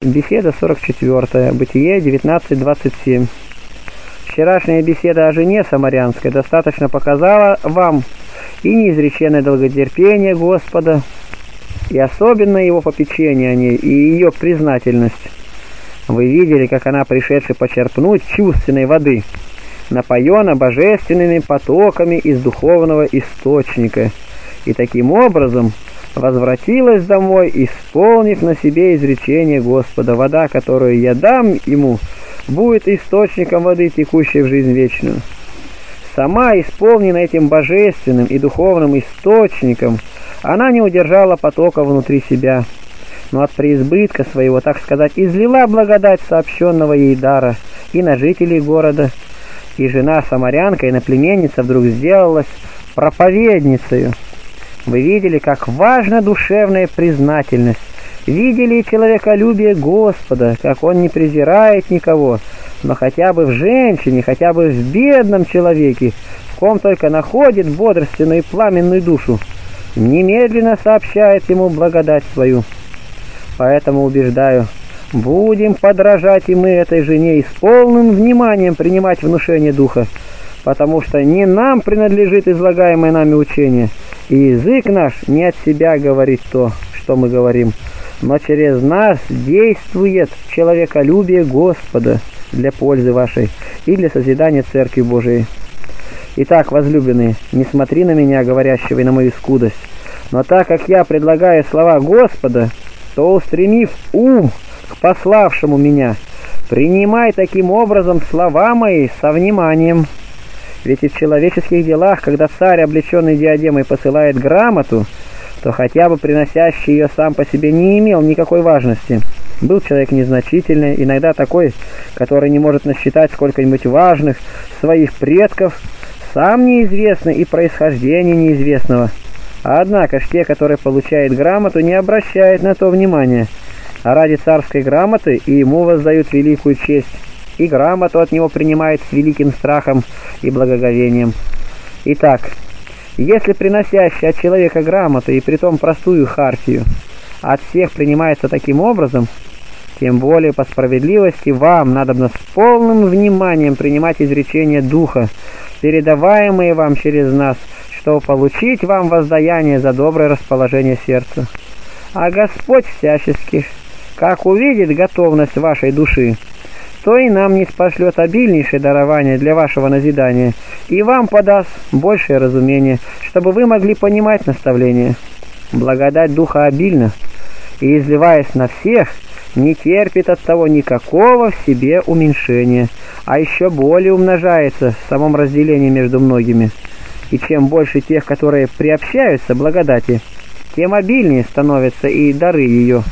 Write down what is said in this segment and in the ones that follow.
Беседа 44. Бытие 19:27. Вчерашняя беседа о жене самарянской достаточно показала вам и неизреченное долготерпение Господа, и особенно его попечение о ней, и ее признательность. Вы видели, как она, пришедшая почерпнуть чувственной воды, напоена божественными потоками из духовного источника, и таким образом возвратилась домой, исполнив на себе изречение Господа: вода, которую я дам ему, будет источником воды, текущей в жизнь вечную. Сама, исполнена этим божественным и духовным источником, она не удержала потока внутри себя, но от преизбытка своего, так сказать, излила благодать сообщенного ей дара и на жителей города, и жена самарянка, и наплеменница вдруг сделалась проповедницею. Вы видели, как важна душевная признательность, видели человеколюбие Господа, как Он не презирает никого, но хотя бы в женщине, хотя бы в бедном человеке, в ком только находит бодрственную и пламенную душу, немедленно сообщает ему благодать свою. Поэтому убеждаю, будем подражать и мы этой жене и с полным вниманием принимать внушение Духа, потому что не нам принадлежит излагаемое нами учение, и язык наш не от себя говорит то, что мы говорим, но через нас действует человеколюбие Господа для пользы вашей и для созидания Церкви Божией. Итак, возлюбленные, не смотри на меня, говорящего, и на мою скудость, но так как я предлагаю слова Господа, то, устремив ум к пославшему меня, принимай таким образом слова мои со вниманием. Ведь и в человеческих делах, когда царь, облеченный диадемой, посылает грамоту, то хотя бы приносящий ее сам по себе не имел никакой важности. Был человек незначительный, иногда такой, который не может насчитать сколько-нибудь важных своих предков, сам неизвестный и происхождение неизвестного. Однако ж те, которые получают грамоту, не обращают на то внимания, а ради царской грамоты и ему воздают великую честь, и грамоту от него принимает с великим страхом и благоговением. Итак, если приносящий от человека грамоту, и притом простую хартию, от всех принимается таким образом, тем более по справедливости вам надобно с полным вниманием принимать изречения Духа, передаваемые вам через нас, чтобы получить вам воздаяние за доброе расположение сердца. А Господь всячески, как увидит готовность вашей души, то и нам не спошлет обильнейшее дарование для вашего назидания, и вам подаст большее разумение, чтобы вы могли понимать наставление. Благодать Духа обильна, и, изливаясь на всех, не терпит от того никакого в себе уменьшения, а еще более умножается в самом разделении между многими. И чем больше тех, которые приобщаются благодати, тем обильнее становятся и дары ее.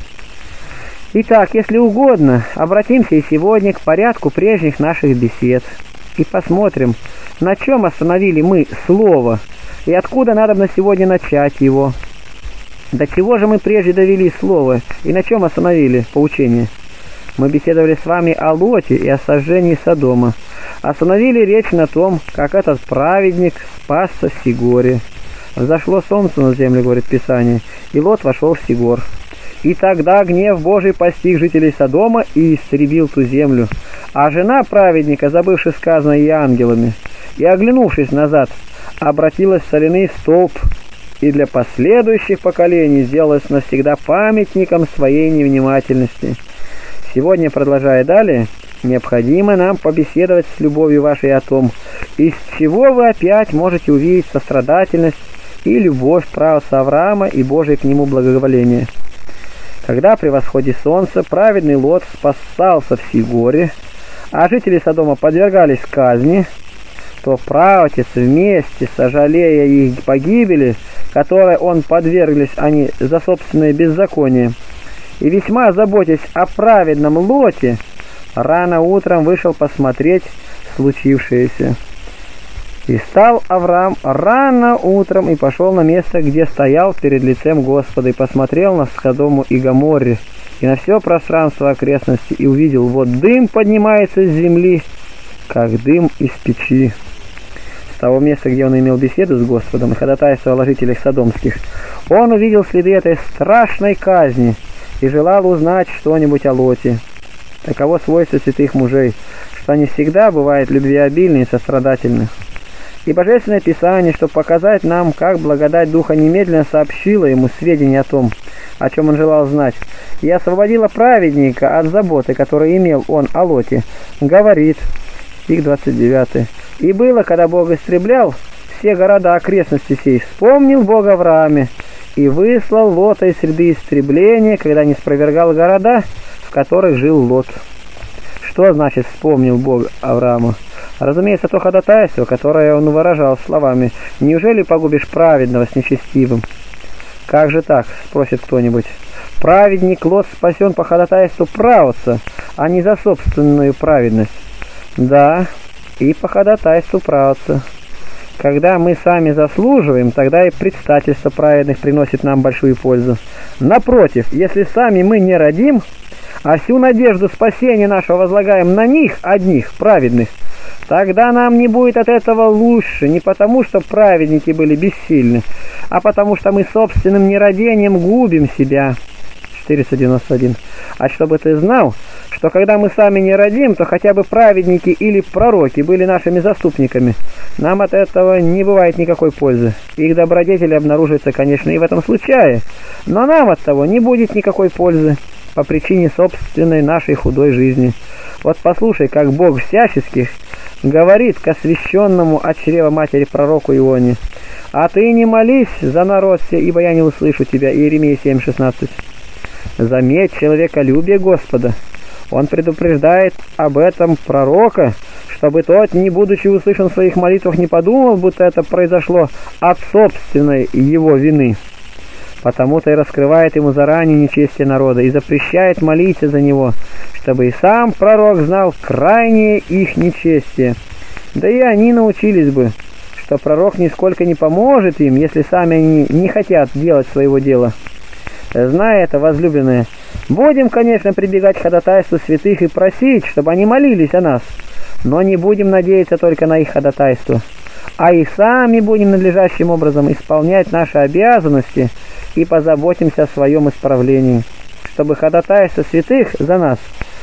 Итак, если угодно, обратимся и сегодня к порядку прежних наших бесед и посмотрим, на чем остановили мы слово и откуда надо на сегодня начать его. До чего же мы прежде довели слово и на чем остановили поучение? Мы беседовали с вами о Лоте и о сожжении Содома. Остановили речь на том, как этот праведник спасся в Сигоре. Взошло солнце на землю, говорит Писание, и Лот вошел в Сигор. И тогда гнев Божий постиг жителей Содома и истребил ту землю. А жена праведника, забывши сказанное ей ангелами, и оглянувшись назад, обратилась в соляный столб, и для последующих поколений сделалась навсегда памятником своей невнимательности. Сегодня, продолжая далее, необходимо нам побеседовать с любовью вашей о том, из чего вы опять можете увидеть сострадательность и любовь правоца Авраама и Божие к нему благоволение. Когда при восходе солнца праведный Лот спасался в Сигоре, а жители Содома подвергались казни, то праотец вместе, сожалея их погибели, которой он подверглись они за собственное беззаконие, и весьма заботясь о праведном Лоте, рано утром вышел посмотреть случившееся. И стал Авраам рано утром и пошел на место, где стоял перед лицем Господа, и посмотрел на Содому и Гоморре, и на все пространство окрестности, и увидел, вот дым поднимается с земли, как дым из печи. С того места, где он имел беседу с Господом и ходатайствовал о жителях содомских, он увидел следы этой страшной казни, и желал узнать что-нибудь о Лоте. Таково свойство святых мужей, что они всегда бывают любвеобильны и сострадательны. И Божественное Писание, чтобы показать нам, как благодать Духа немедленно сообщила ему сведения о том, о чем он желал знать, и освободила праведника от заботы, которую имел он о Лоте, говорит, стих 29, «И было, когда Бог истреблял все города окрестности сей, вспомнил Бог Аврааме, и выслал Лота из среды истребления, когда не спровергал города, в которых жил Лот». Что значит «вспомнил Бог Авраама»? Разумеется, то ходатайство, которое он выражал словами «Неужели погубишь праведного с нечестивым?» «Как же так?» — спросит кто-нибудь. «Праведник Лот спасен по ходатайству праотца, а не за собственную праведность». Да, и по ходатайству праотца. Когда мы сами заслуживаем, тогда и предстательство праведных приносит нам большую пользу. Напротив, если сами мы не родим, а всю надежду спасения нашего возлагаем на них, одних, праведных, тогда нам не будет от этого лучше, не потому, что праведники были бессильны, а потому, что мы собственным нерадением губим себя. 491. А чтобы ты знал, что когда мы сами не родим, то хотя бы праведники или пророки были нашими заступниками, нам от этого не бывает никакой пользы. Их добродетели обнаруживаются, конечно, и в этом случае, но нам от того не будет никакой пользы по причине собственной нашей худой жизни. Вот послушай, как Бог всяческих говорит к освященному от чрева матери пророку Ионе: «А ты не молись за народ сей, ибо я не услышу тебя». Иеремия 7:16. Заметь человеколюбие Господа. Он предупреждает об этом пророка, чтобы тот, не будучи услышан в своих молитвах, не подумал, будто это произошло от собственной его вины. Потому-то и раскрывает ему заранее нечестие народа и запрещает молиться за него, чтобы и сам пророк знал крайнее их нечестие. Да и они научились бы, что пророк нисколько не поможет им, если сами они не хотят делать своего дела. Зная это, возлюбленные, будем, конечно, прибегать к ходатайству святых и просить, чтобы они молились о нас, но не будем надеяться только на их ходатайство, а и сами будем надлежащим образом исполнять наши обязанности и позаботимся о своем исправлении, чтобы ходатайства святых за нас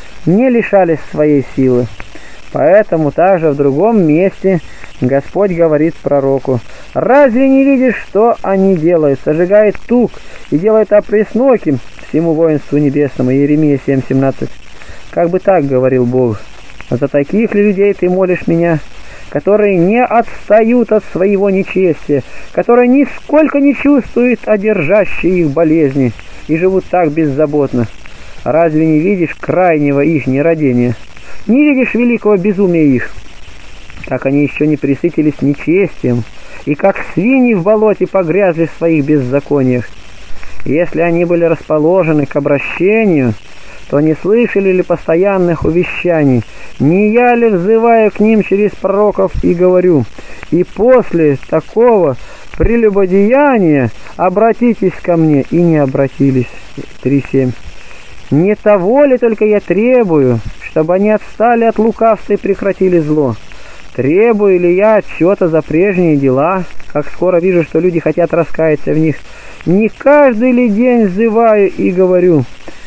не лишались своей силы. Поэтому также в другом месте Господь говорит пророку: «Разве не видишь, что они делают? Сожигает тук и делает опресноким всему воинству небесному». Иеремия 7:17. Как бы так говорил Бог: «За таких ли людей ты молишь меня, которые не отстают от своего нечестия, которые нисколько не чувствуют одержащие их болезни и живут так беззаботно? Разве не видишь крайнего их нерадения? Не видишь великого безумия их? Как они еще не пресытились нечестием, и как свиньи в болоте погрязли в своих беззакониях. Если они были расположены к обращению, то не слышали ли постоянных увещаний? Не я ли взываю к ним через пророков и говорю: и после такого прелюбодеяния обратитесь ко мне, и не обратились?» 3:7. «Не того ли только я требую, чтобы они отстали от лукавства и прекратили зло? Требую ли я отчета за прежние дела, как скоро вижу, что люди хотят раскаяться в них? Не каждый ли день взываю и говорю: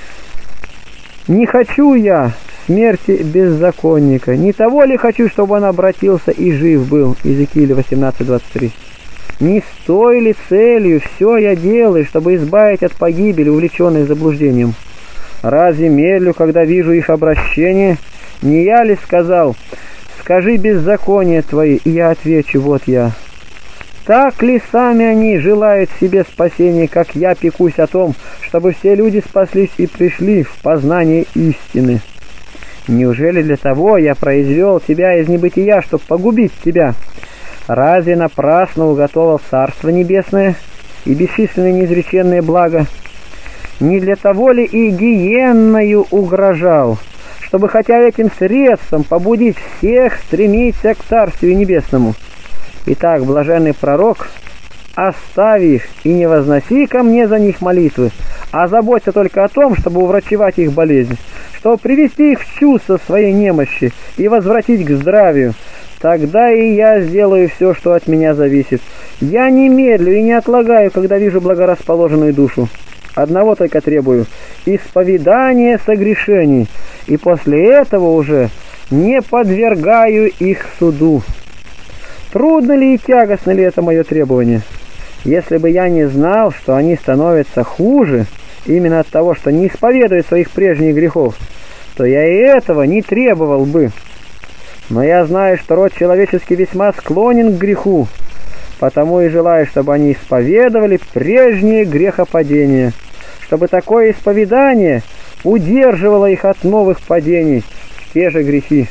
не хочу я смерти беззаконника, не того ли хочу, чтобы он обратился и жив был?» Иезекииля 18:23. «Не с той ли целью все я делаю, чтобы избавить от погибели, увлеченной заблуждением? Разве медлю, когда вижу их обращение? Не я ли сказал: скажи беззаконие твои, и я отвечу: вот я? Так ли сами они желают себе спасения, как я пекусь о том, чтобы все люди спаслись и пришли в познание истины? Неужели для того я произвел тебя из небытия, чтобы погубить тебя? Разве напрасно уготовал Царство Небесное и бесчисленные неизреченные блага? Не для того ли и гиенною угрожал, чтобы хотя этим средством побудить всех стремиться к Царствию Небесному? Итак, блаженный пророк, оставь их и не возноси ко мне за них молитвы, а заботься только о том, чтобы уврачевать их болезнь, чтобы привести их в чувство своей немощи и возвратить к здравию. Тогда и я сделаю все, что от меня зависит. Я не медлю и не отлагаю, когда вижу благорасположенную душу. одного только требую – исповедания согрешений, и после этого уже не подвергаю их суду. Трудно ли и тягостно ли это мое требование? Если бы я не знал, что они становятся хуже именно от того, что не исповедуют своих прежних грехов, то я и этого не требовал бы. Но я знаю, что род человеческий весьма склонен к греху, потому и желаю, чтобы они исповедовали прежние грехопадения, чтобы такое исповедание удерживало их от новых падений в те же грехи.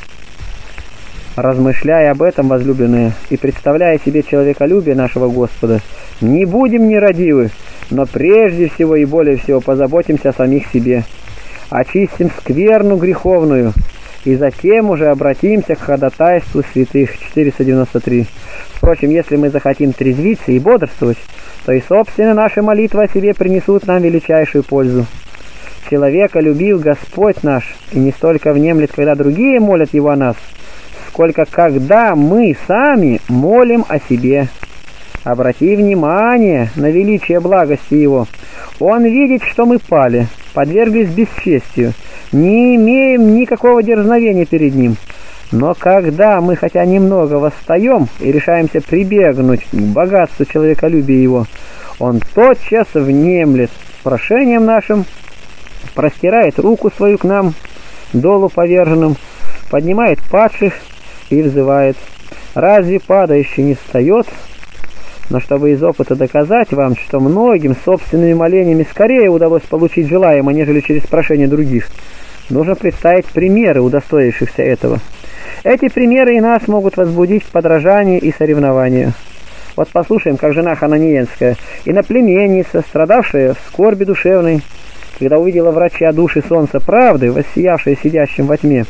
Размышляя об этом, возлюбленные, и представляя себе человеколюбие нашего Господа, не будем нерадивы, но прежде всего и более всего позаботимся о самих себе, очистим скверну греховную, и затем уже обратимся к ходатайству святых. 493. Впрочем, если мы захотим трезвиться и бодрствовать, то и собственно наши молитвы о себе принесут нам величайшую пользу. Человека любил Господь наш, и не столько внемлет, когда другие молят Его о нас, сколько когда мы сами молим о себе. Обрати внимание на величие благости Его. Он видит, что мы пали, подверглись бесчестию, не имеем никакого дерзновения перед Ним. Но когда мы хотя немного восстаем и решаемся прибегнуть к богатству человеколюбия Его, Он тотчас внемлет прошением нашим, простирает руку свою к нам, долу поверженным, поднимает падших и взывает: «Разве падающий не встает?» Но чтобы из опыта доказать вам, что многим собственными молениями скорее удалось получить желаемое, нежели через прошение других, нужно представить примеры удостоившихся этого. Эти примеры и нас могут возбудить к подражанию и соревнованию. Вот послушаем, как жена Хананиенская, иноплеменница, страдавшая в скорби душевной, когда увидела врача души солнца правды, воссиявшее сидящим во тьме,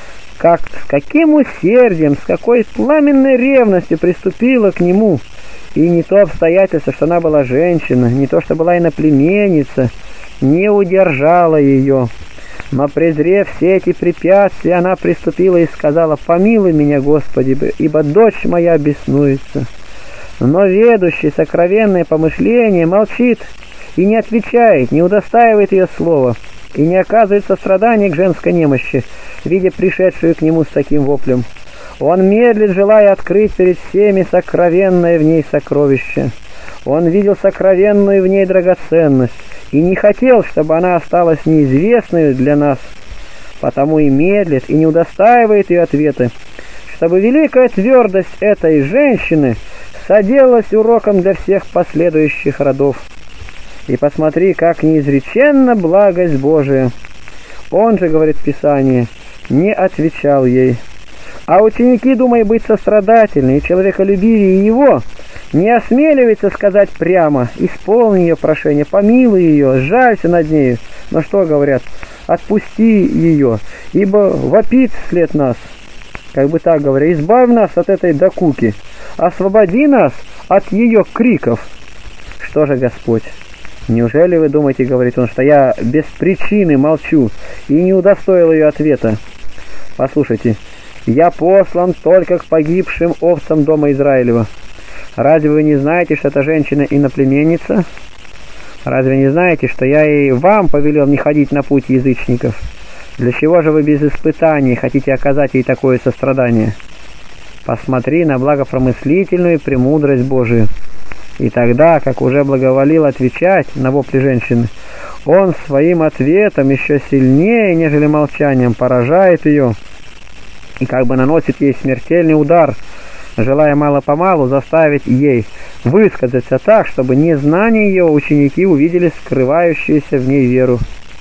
с каким усердием, с какой пламенной ревностью приступила к нему. И не то обстоятельство, что она была женщина, не то, что была иноплеменница, не удержала ее. Но, презрев все эти препятствия, она приступила и сказала: «Помилуй меня, Господи, ибо дочь моя беснуется». Но ведущий сокровенное помышление молчит и не отвечает, не удостаивает ее слова, и не оказывает сострадания к женской немощи, видя пришедшую к нему с таким воплем. Он медлит, желая открыть перед всеми сокровенное в ней сокровище. Он видел сокровенную в ней драгоценность и не хотел, чтобы она осталась неизвестной для нас, потому и медлит, и не удостаивает ее ответа, чтобы великая твердость этой женщины соделалась уроком для всех последующих родов. И посмотри, как неизреченна благость Божия. Он же, говорит Писание, не отвечал ей. А ученики, думая быть сострадательны и человеколюбивее его, не осмеливаются сказать прямо: «Исполни ее прошение, помилуй ее, сжалься над нею». Но что говорят? «Отпусти ее, ибо вопит вслед нас». Как бы так говоря: «Избавь нас от этой докуки, освободи нас от ее криков». Что же Господь? Неужели вы думаете, говорит Он, что я без причины молчу и не удостоил ее ответа? Послушайте, я послан только к погибшим овцам дома Израилева. Разве вы не знаете, что эта женщина иноплеменница? Разве не знаете, что я и вам повелел не ходить на путь язычников? Для чего же вы без испытаний хотите оказать ей такое сострадание? Посмотри на благопромыслительную премудрость Божию. И тогда, как уже благоволил отвечать на вопли женщины, Он своим ответом еще сильнее, нежели молчанием, поражает ее и как бы наносит ей смертельный удар, желая мало-помалу заставить ей высказаться так, чтобы незнание ее ученики увидели скрывающуюся в ней веру.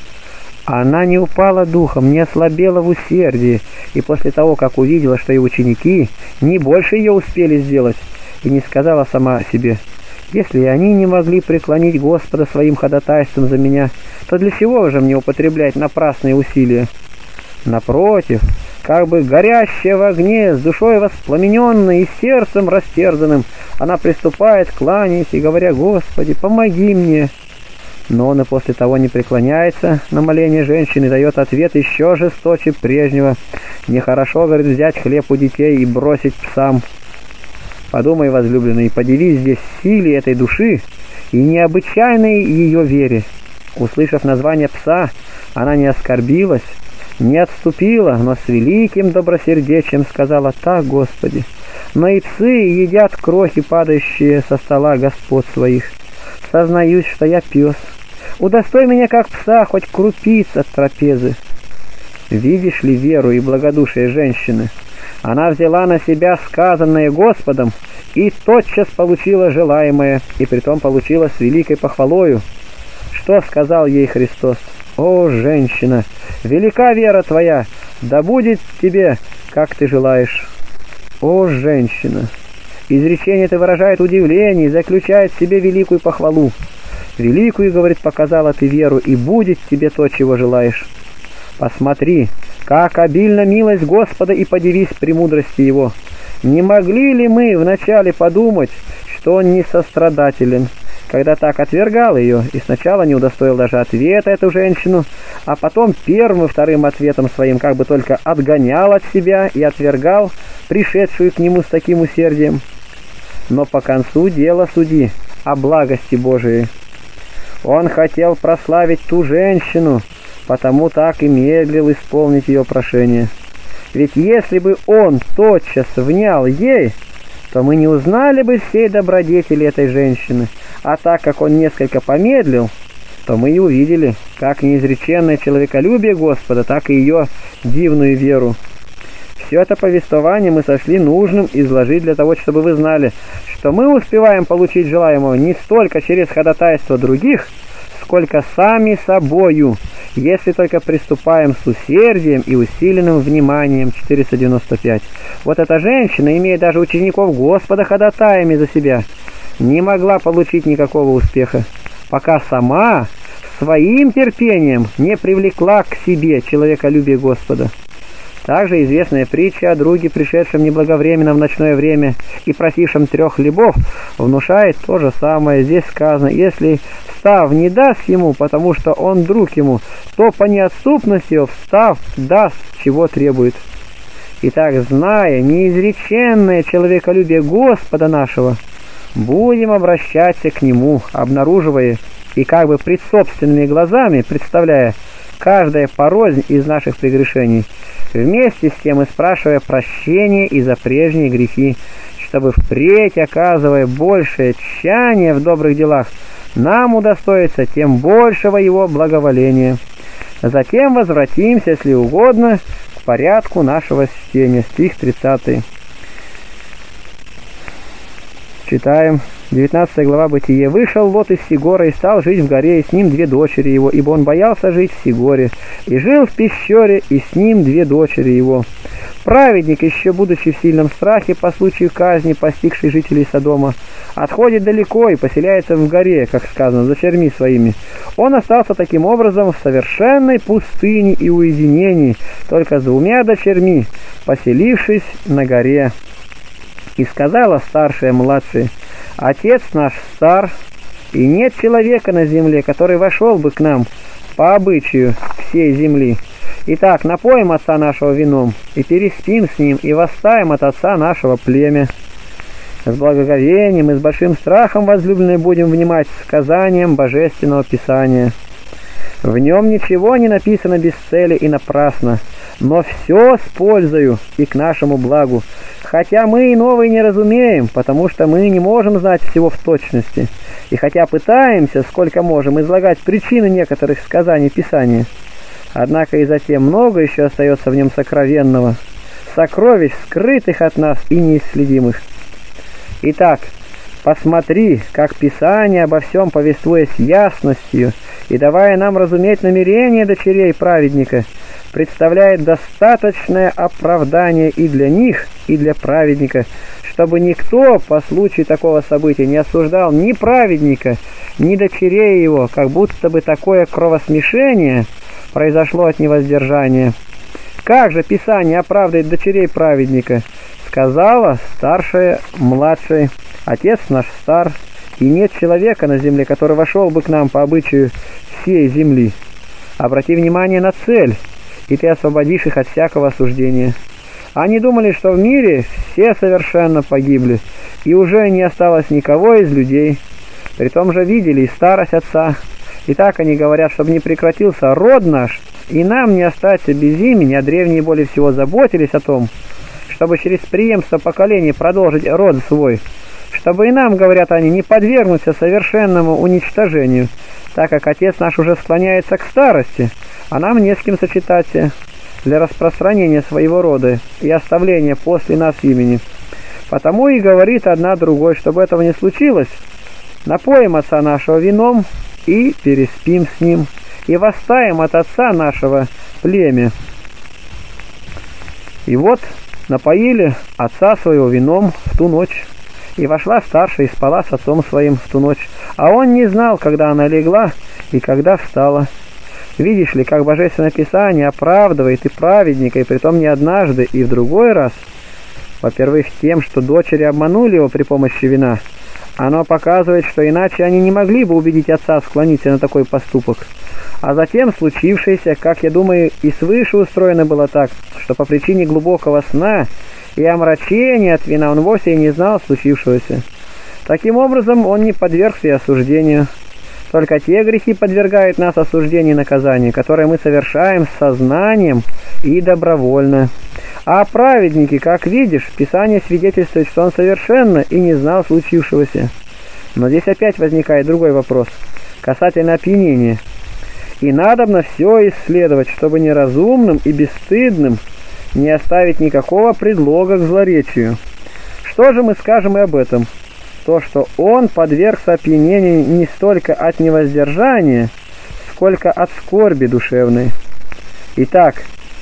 Она не упала духом, не ослабела в усердии, и после того, как увидела, что и ученики не больше ее успели сделать, и не сказала сама себе: «Если они не могли преклонить Господа своим ходатайством за меня, то для чего же мне употреблять напрасные усилия?» Напротив, как бы горящая в огне, с душой воспламененной и сердцем растерзанным, она приступает, кланяясь и говоря: «Господи, помоги мне». Но он и после того не преклоняется на моление женщины, дает ответ еще жесточе прежнего: «Нехорошо, говорит, взять хлеб у детей и бросить псам». Подумай, возлюбленный, и подивись здесь силе этой души и необычайной ее вере. Услышав название пса, она не оскорбилась, не отступила, но с великим добросердечием сказала: «Так, Господи, но и псы едят крохи, падающие со стола господ своих. Сознаюсь, что я пес. Удостой меня, как пса, хоть крупиц от трапезы». Видишь ли веру и благодушие женщины? Она взяла на себя сказанное Господом и тотчас получила желаемое, и притом получила с великой похвалою. Что сказал ей Христос? «О, женщина, велика вера твоя, да будет тебе, как ты желаешь». О, женщина! Изречение это выражает удивление и заключает в себе великую похвалу. «Великую, — говорит, — показала ты веру, и будет тебе то, чего желаешь». Посмотри, как обильна милость Господа, и подивись премудрости Его. Не могли ли мы вначале подумать, что Он не сострадателен, когда так отвергал ее, и сначала не удостоил даже ответа эту женщину, а потом первым и вторым ответом своим как бы только отгонял от себя и отвергал пришедшую к нему с таким усердием? Но по концу дела суди о благости Божией. Он хотел прославить ту женщину, потому так и медлил исполнить ее прошение. Ведь если бы он тотчас внял ей, то мы не узнали бы всей добродетели этой женщины, а так как он несколько помедлил, то мы и увидели как неизреченное человеколюбие Господа, так и ее дивную веру. Все это повествование мы сочли нужным изложить для того, чтобы вы знали, что мы успеваем получить желаемого не столько через ходатайство других, сколько сами собою, если только приступаем с усердием и усиленным вниманием. 495. Вот эта женщина, имея даже учеников Господа ходатаями за себя, не могла получить никакого успеха, пока сама своим терпением не привлекла к себе человеколюбие Господа. Также известная притча о друге, пришедшем неблаговременно в ночное время и просившем 3 хлебов, внушает то же самое. Здесь сказано: если встав не даст ему, потому что он друг ему, то по неотступности его встав даст, чего требует. Итак, зная неизреченное человеколюбие Господа нашего, будем обращаться к Нему, обнаруживая и как бы пред собственными глазами представляя каждая порознь из наших прегрешений, вместе с тем и спрашивая прощения и за прежние грехи, чтобы впредь, оказывая большее тщание в добрых делах, нам удостоится тем большего Его благоволения. Затем возвратимся, если угодно, к порядку нашего чтения. Стих 30. Читаем. 19 глава Бытие. «Вышел Лот из Сигора и стал жить в горе, и с ним 2 дочери его, ибо он боялся жить в Сигоре, и жил в пещере, и с ним 2 дочери его. Праведник, еще будучи в сильном страхе по случаю казни, постигшей жителей Содома, отходит далеко и поселяется в горе, как сказано, с дочерьми своими. Он остался таким образом в совершенной пустыне и уединении, только с 2 дочерьми, поселившись на горе. И сказала старшая младшей: Отец наш стар, и нет человека на земле, который вошел бы к нам по обычаю всей земли. Итак, напоим отца нашего вином, и переспим с ним, и восставим от отца нашего племя. С благоговением и с большим страхом, возлюбленные, будем внимать сказаниям Божественного Писания. В нем ничего не написано без цели и напрасно, но все с пользою и к нашему благу, хотя мы иного и не разумеем, потому что мы не можем знать всего в точности, и хотя пытаемся, сколько можем, излагать причины некоторых сказаний Писания, однако и затем много еще остается в нем сокровенного, сокровищ, скрытых от нас и неисследимых. Итак, посмотри, как Писание обо всем повествуя с ясностью и давая нам разуметь намерения дочерей праведника, представляет достаточное оправдание и для них, и для праведника, чтобы никто по случаю такого события не осуждал ни праведника, ни дочерей его, как будто бы такое кровосмешение произошло от невоздержания. Как же Писание оправдывает дочерей праведника? Сказала старшая младшей: Отец наш стар, и нет человека на земле, который вошел бы к нам по обычаю всей земли. Обрати внимание на цель, и ты освободишь их от всякого осуждения. Они думали, что в мире все совершенно погибли, и уже не осталось никого из людей. Притом же видели и старость отца, И так они говорят, чтобы не прекратился род наш, и нам не остаться без имени, а древние более всего заботились о том, чтобы через преемство поколений продолжить род свой, чтобы и нам, говорят они, не подвергнуться совершенному уничтожению, так как отец наш уже склоняется к старости, а нам не с кем сочетаться для распространения своего рода и оставления после нас имени. Потому и говорит одна другой, чтобы этого не случилось, напоим отца нашего вином и переспим с ним, и восставим от отца нашего племя. И вот напоили отца своего вином в ту ночь, и вошла старшая и спала с отцом своим в ту ночь, а он не знал, когда она легла и когда встала. Видишь ли, как Божественное Писание оправдывает и праведника, и притом не однажды, и в другой раз. Во-первых, тем, что дочери обманули его при помощи вина. Оно показывает, что иначе они не могли бы убедить отца склониться на такой поступок. А затем случившееся, как я думаю, и свыше устроено было так, что по причине глубокого сна и омрачения от вина он вовсе и не знал случившегося. Таким образом, он не подвергся и осуждению. Только те грехи подвергают нас осуждению и наказанию, которые мы совершаем с сознанием и добровольно. А праведники, как видишь, Писание свидетельствует, что он совершенно и не знал случившегося. Но здесь опять возникает другой вопрос, касательно опьянения. И надобно все исследовать, чтобы неразумным и бесстыдным не оставить никакого предлога к злоречию. Что же мы скажем и об этом? То, что он подвергся опьянению не столько от невоздержания, сколько от скорби душевной. Итак,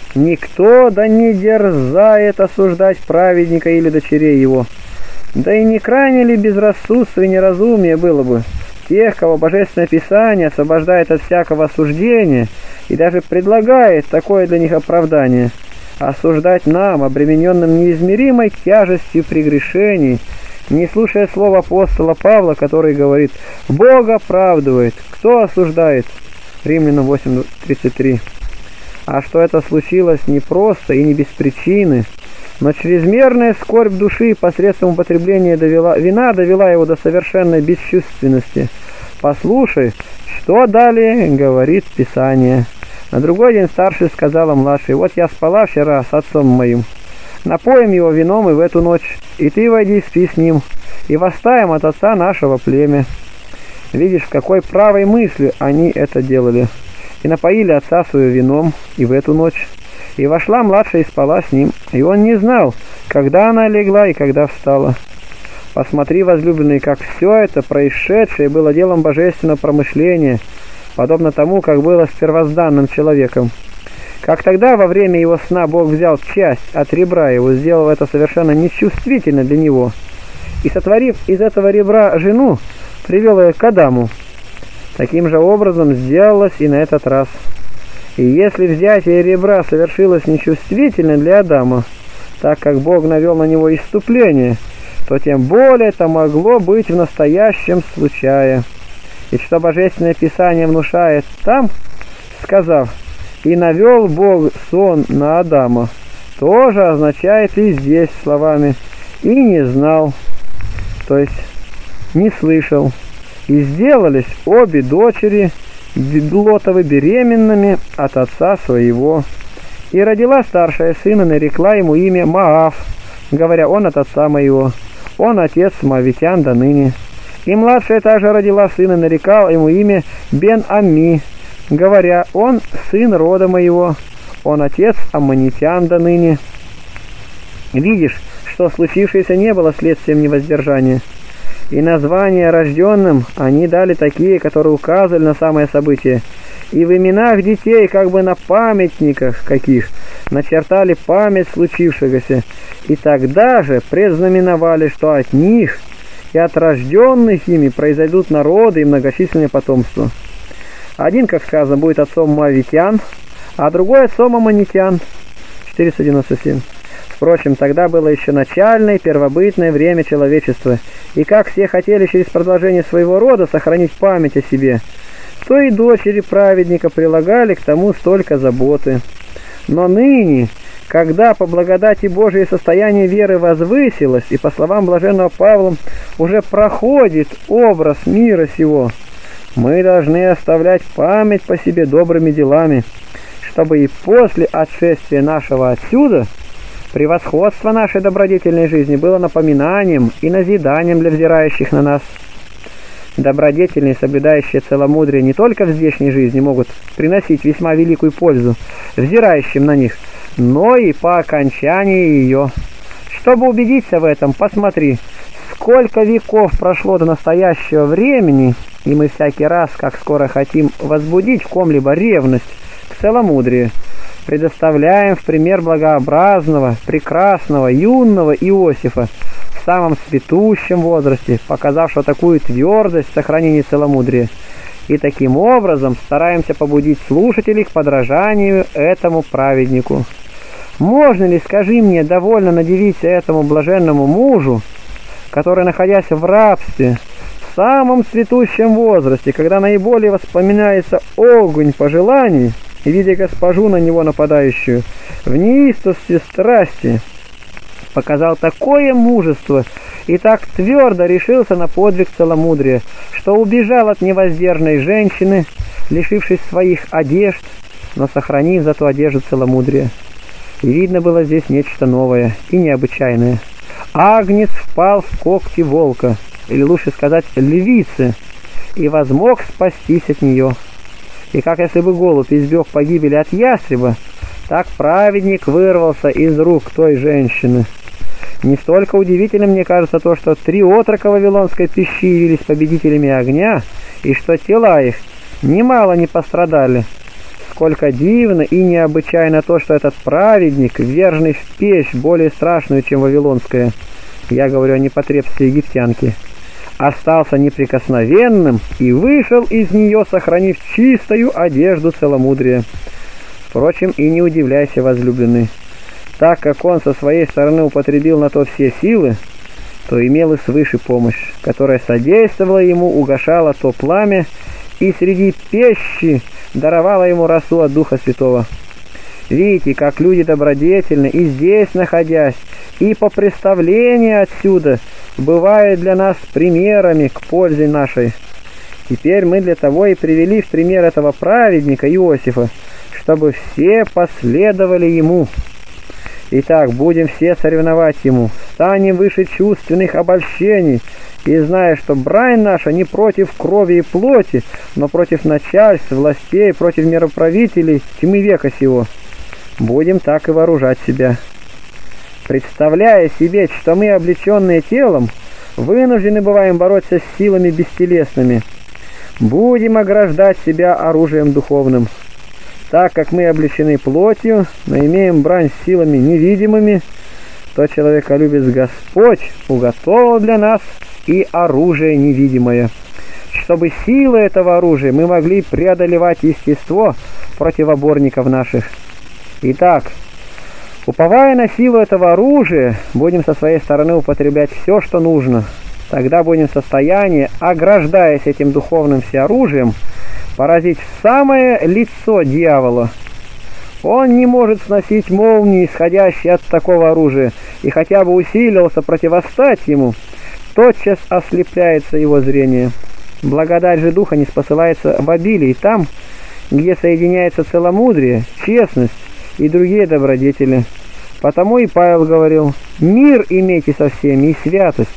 никто да не дерзает осуждать праведника или дочерей его. Да и не крайне ли безрассудство и неразумие было бы тех, кого Божественное Писание освобождает от всякого осуждения и даже предлагает такое для них оправдание – осуждать нам, обремененным неизмеримой тяжестью прегрешений, не слушая слов апостола Павла, который говорит: «Бог оправдывает, кто осуждает?» Римлянам 8:33. А что это случилось не просто и не без причины, но чрезмерная скорбь души посредством употребления вина довела его до совершенной бесчувственности. Послушай, что далее говорит Писание. На другой день старший сказала младшей: «Вот я спала вчера с отцом моим. Напоим его вином и в эту ночь, и ты войди и спи с ним, и восставим от отца нашего племя». Видишь, с какой правой мыслью они это делали. И напоили отца своего вином и в эту ночь. И вошла младшая и спала с ним, и он не знал, когда она легла и когда встала. Посмотри, возлюбленный, как все это происшедшее было делом божественного промышления, подобно тому, как было с первозданным человеком. Как тогда во время его сна Бог взял часть от ребра его, сделав это совершенно нечувствительно для него, и, сотворив из этого ребра жену, привел ее к Адаму. Таким же образом сделалось и на этот раз. И если взятие ребра совершилось нечувствительно для Адама, так как Бог навел на него исступление, то тем более это могло быть в настоящем случае. И что Божественное Писание внушает там, сказав: «И навел Бог сон на Адама», тоже означает и здесь словами «и не знал», то есть не слышал. И сделались обе дочери Лотовы беременными от отца своего. И родила старшая сына, нарекла ему имя Моав, говоря: «Он от отца моего, он отец моавитян до ныне». И младшая также родила сына, нарекала ему имя Бен-Амми, говоря: «Он сын рода моего, он отец аммонитян до ныне». Видишь, что случившееся не было следствием невоздержания. И названия рожденным они дали такие, которые указывали на самое событие. И в именах детей, как бы на памятниках каких, начертали память случившегося. И тогда же предзнаменовали, что от них и от рожденных ими произойдут народы и многочисленное потомство. Один, как сказано, будет отцом моавитян, а другой отцом аммонитян. 497. Впрочем, тогда было еще начальное, первобытное время человечества, и как все хотели через продолжение своего рода сохранить память о себе, то и дочери праведника прилагали к тому столько заботы. Но ныне, когда по благодати Божией состояние веры возвысилось, и по словам блаженного Павла уже проходит образ мира сего, Мы должны оставлять память по себе добрыми делами, чтобы и после отшествия нашего отсюда превосходство нашей добродетельной жизни было напоминанием и назиданием для взирающих на нас. Добродетельные, соблюдающие целомудрие, не только в здешней жизни могут приносить весьма великую пользу взирающим на них, но и по окончании ее. Чтобы убедиться в этом, посмотри, сколько веков прошло до настоящего времени, и мы всякий раз, как скоро хотим возбудить в ком-либо ревность к целомудрию, предоставляем в пример благообразного, прекрасного, юного Иосифа, в самом цветущем возрасте, показавшего такую твердость в сохранении целомудрия, и таким образом стараемся побудить слушателей к подражанию этому праведнику. Можно ли, скажи мне, довольно надивиться этому блаженному мужу, который, находясь в рабстве, в самом цветущем возрасте, когда наиболее воспоминается огонь пожеланий, и, видя госпожу на него нападающую, в неистовстве страсти, показал такое мужество и так твердо решился на подвиг целомудрия, что убежал от невоздержанной женщины, лишившись своих одежд, но сохранив зато одежду целомудрия. И видно было здесь нечто новое и необычайное. Агнец впал в когти волка, или лучше сказать львицы, и возмог спастись от нее. И как если бы голубь избег погибели от ястреба, так праведник вырвался из рук той женщины. Не столько удивительным, мне кажется, то, что 3 отрока вавилонской пищи явились победителями огня, и что тела их немало не пострадали. Сколько дивно и необычайно то, что этот праведник, вверженный в печь более страшную, чем вавилонская, я говорю о непотребстве египтянки, остался неприкосновенным и вышел из нее, сохранив чистую одежду целомудрия. Впрочем, и не удивляйся, возлюбленный. Так как он со своей стороны употребил на то все силы, то имел и свыше помощь, которая содействовала ему, угашала то пламя, и среди печи даровала ему росу от Духа Святого. Видите, как люди добродетельны, и здесь находясь, и по представлению отсюда, бывают для нас примерами к пользе нашей. Теперь мы для того и привели в пример этого праведника Иосифа, чтобы все последовали ему. Итак, будем все соревновать ему, станем выше чувственных обольщений, и зная, что брань наша не против крови и плоти, но против начальств, властей, против мироправителей тьмы века сего, будем так и вооружать себя. Представляя себе, что мы, облеченные телом, вынуждены бываем бороться с силами бестелесными, будем ограждать себя оружием духовным. Так как мы облечены плотью, но имеем брань с силами невидимыми, то человеколюбец Господь уготовил для нас и оружие невидимое, чтобы силой этого оружия мы могли преодолевать естество противоборников наших. Итак, уповая на силу этого оружия, будем со своей стороны употреблять все, что нужно. Тогда будем в состоянии, ограждаясь этим духовным всеоружием, поразить в самое лицо дьявола. Он не может сносить молнии, исходящие от такого оружия, и хотя бы усилился противостать ему, тотчас ослепляется его зрение. Благодать же Духа не спосылается в обилии там, где соединяется целомудрие, честность и другие добродетели. Потому и Павел говорил: «Мир имейте со всеми и святость».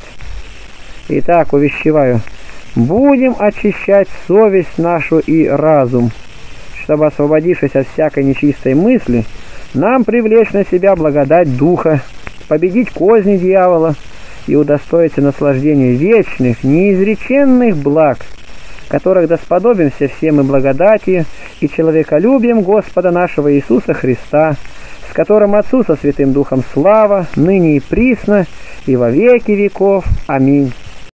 Итак, увещеваю, будем очищать совесть нашу и разум, чтобы, освободившись от всякой нечистой мысли, нам привлечь на себя благодать Духа, победить козни дьявола и удостоиться наслаждения вечных, неизреченных благ, которых досподобимся всем и благодатью и человеколюбием Господа нашего Иисуса Христа, с которым Отцу со Святым Духом слава, ныне и присно, и во веки веков. Аминь.